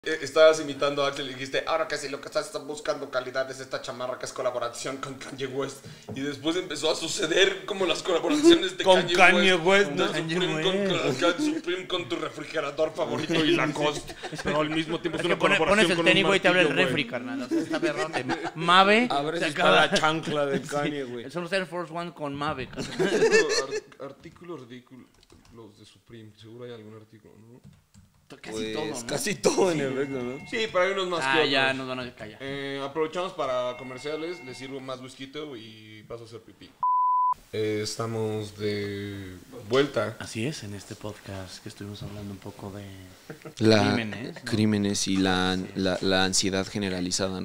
Estabas imitando a Axel y dijiste, ahora que sí, lo que estás buscando calidad es esta chamarra que es colaboración con Kanye West. Y después empezó a suceder como las colaboraciones de con Kanye West, ¿no? Supreme con tu refrigerador favorito y Lacoste. Pero al mismo tiempo es una colaboración pones el con tenis, un güey, y te abre el martillo, refri, carnal. O sea, está perrón de Mave. Abres está la chancla de Kanye, güey. Son los Air Force One con Mave, carnal. Artículos ridículos los de Supreme. Seguro hay algún artículo, ¿no? Casi Pues, todo, ¿no? casi todo en efecto, ¿no? Sí, pero hay unos más que otros. Ya nos van a callar. Aprovechamos para comerciales, les sirvo más whisky y paso a hacer pipí. Estamos de vuelta. Así es, en este podcast que estuvimos hablando un poco de Crímenes, ¿no? Crímenes y la ansiedad generalizada, ¿no?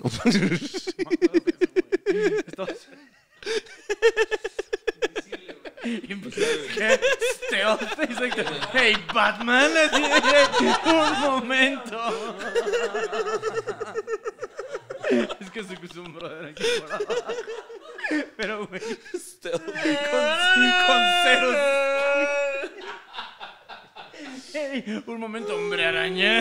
Hey, Batman, un momento. Es que soy un brother aquí por abajo. Pero, güey, con ceros. Hey, un momento, hombre araña.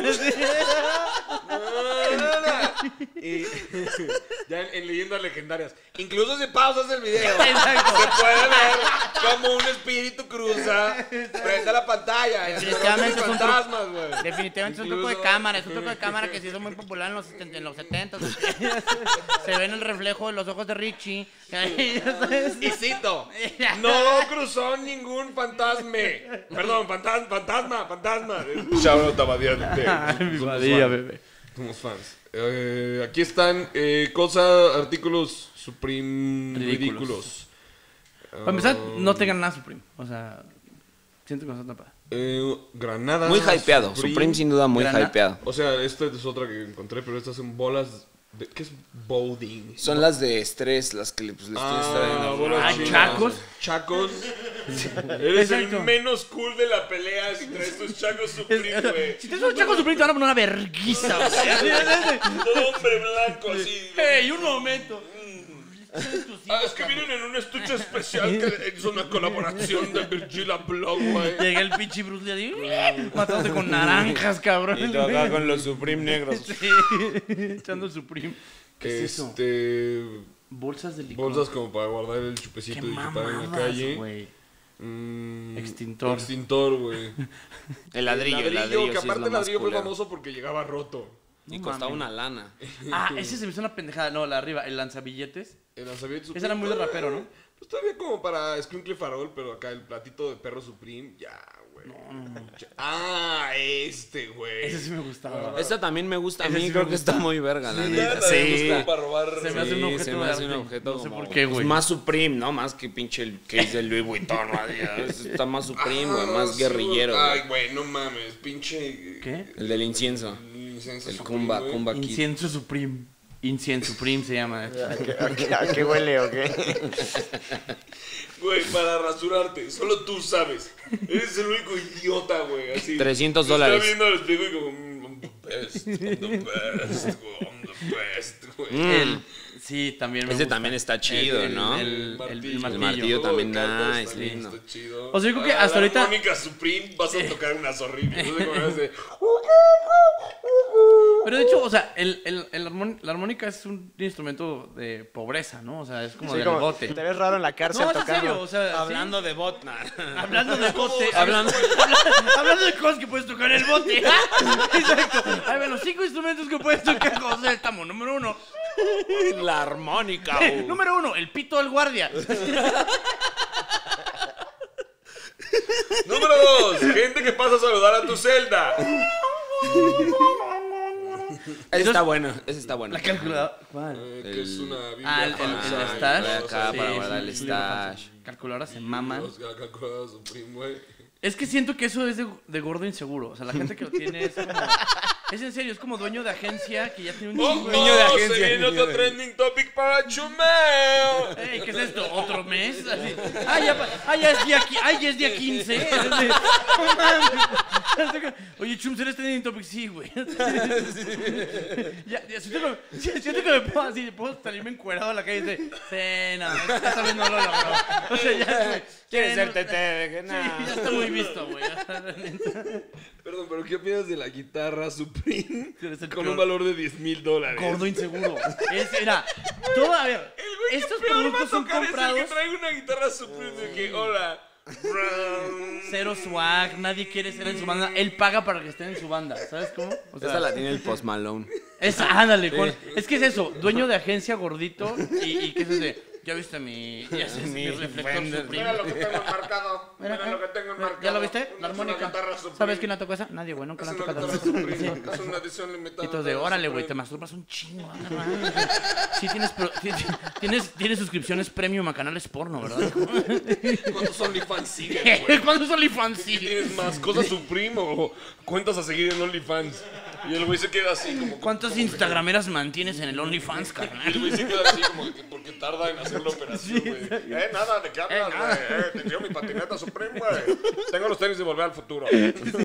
Y ya en leyendas legendarias, incluso si pausas el video, Exacto. se puede ver como un espíritu cruza frente a la pantalla. Definitivamente es un fantasmas, güey. Definitivamente es un truco de cámara, es un truco de cámara que se hizo muy popular en los 70. Se ve en el reflejo de los ojos de Richie. Y cito, no cruzó ningún fantasme. Perdón, fantasma. Shout out a Badía. Bebé. Somos fans. Aquí están artículos Supreme ridículos. Para empezar, no tengan nada Supreme. O sea, siento que no está tapada. Granadas. Muy hypeado, Supreme sin duda muy hypeado. O sea, esta es otra que encontré, pero estas son bolas. ¿Qué es bowding? Son las de estrés, las que les tienes chacos. Eres Exacto. el menos cool de la pelea si traes tus chacos Supreme, güey. Si te un chaco Supreme, te van a poner una verguiza. Todo hombre blanco así. Hey, un momento. Es que vienen en un estuche especial que es una colaboración de Virgil Abloh, güey. Llega el pinche Bruce Lee matándote con naranjas, cabrón. Y tú acá con los Supreme negros. Sí, echando el Supreme. ¿Qué es eso? Bolsas de licor. Bolsas como para guardar el chupecito Qué y chupar en la mamadas, calle. güey. Extintor, güey. El ladrillo, que sí aparte es el lo ladrillo más fue culero. famoso porque llegaba roto. Y costaba una lana. Ese se me hizo una pendejada. No, la arriba, el lanzabilletes. El lanzabilletes Ese era muy de rapero, ¿no? Pues todavía como para Squinkle Farol, pero acá el platito de perro Supreme, ya, güey. No. Güey. Ese sí me gustaba. Esta también me gusta. A Ese mí sí creo me que gusta. está muy verga, la Sí, neta. sí. Para robar. Se me hace un objeto se me de hace un arte. objeto No sé como, por qué, güey. pues, más Supreme, ¿no? Más que pinche el case de Louis Vuitton, ¿no? Está más Supreme, güey, más guerrillero. Ay, güey, no mames, pinche. ¿Qué? El del incienso. El El Kumba Kid. Incienso Supreme. Incienso Supreme se llama. ¿A qué huele o qué? Güey, para rasurarte, solo tú sabes. Eres el único idiota, güey, así. $300. Está viendo el espejo y como, I'm the best, I'm the best, güey. Sí, también me Ese gusta. también está chido, ¿no? El martillo. martillo también, Cartas nice, también lindo. está chido. O sea, yo creo que hasta ahorita- La armónica Supreme vas a tocar unas horribles. No sé cómo hace. Pero de hecho, o sea, la armónica es un instrumento de pobreza, ¿no? O sea, es como Sí, del como, bote. te ves raro en la cárcel No, es en tocando. serio, o sea, Hablando de botna. sí. Hablando de bote. Hablando- Hablando de cosas que puedes tocar en el bote. Exacto. Hay menos 5 instrumentos que puedes tocar. José, estamos. Número 1. La armónica. Número 1, el pito del guardia. Número 2, gente que pasa a saludar a tu celda. Ese está bueno, ese está bueno. La calculadora. ¿Cuál? Que es una biblia El falsa. stash. Trae acá Sí, para sí, guardar el es un libro falso. stash. Calculadora se maman. La calculadora Supreme, güey. Es que siento que eso es de gordo inseguro. O sea, la gente que lo tiene es como... Es en serio, es como dueño de agencia que ya tiene un chingo de... Niño de agencia. Se viene otro trending topic para Chumel. Ey, ¿qué es esto? ¿Otro mes? Así. Ya es día 15. No mames. Oye, Chums, ¿eres trending topic? Sí, güey. Ya, siento que me puedo así, puedo salirme encuerado a la calle y decir, sí, no, esta vez no lo logró. O sea, ya, ¿Quieres ser no, tete? sí, ya está muy visto, güey. Perdón, pero ¿qué opinas de la guitarra Supreme Eres el con peor. un valor de $10,000? Gordo inseguro. Era, todo, a ver, estos productos son comprados. Que traigo una guitarra Supreme de que, hola. Cero swag, nadie quiere ser en su banda. Él paga para que estén en su banda, ¿sabes cómo? O sea, Esa la tiene el Post Malone. ándale, es que es eso, dueño de agencia gordito y que es ese. Ya viste mi reflector Supreme. Mira lo que tengo enmarcado. Mira lo que tengo enmarcado. ¿Ya lo viste? La Es una armónica. guitarra Supreme. ¿Sabes quién la tocó esa? Nadie, güey, nunca Es la una han tocado. guitarra Supreme. Sí. Es una edición limitada. Y todos de, órale, güey, te masturbas un chingo. Sí tienes suscripciones premium a canales porno, ¿verdad? ¿Cuántos OnlyFans siguen, güey? ¿Cuántos OnlyFans ¿Qué siguen? tienes más? ¿Cosas Supreme o cuentas a seguir en OnlyFans? Y el güey se queda así como... ¿Cuántas instagrameras mantienes en el OnlyFans, Y el carnal? güey se queda así como que porque tarda en hacer la operación, güey. Nada, ¿de qué hablas, güey? Te dio mi patineta Supreme, güey. Tengo los tenis de Volver al Futuro.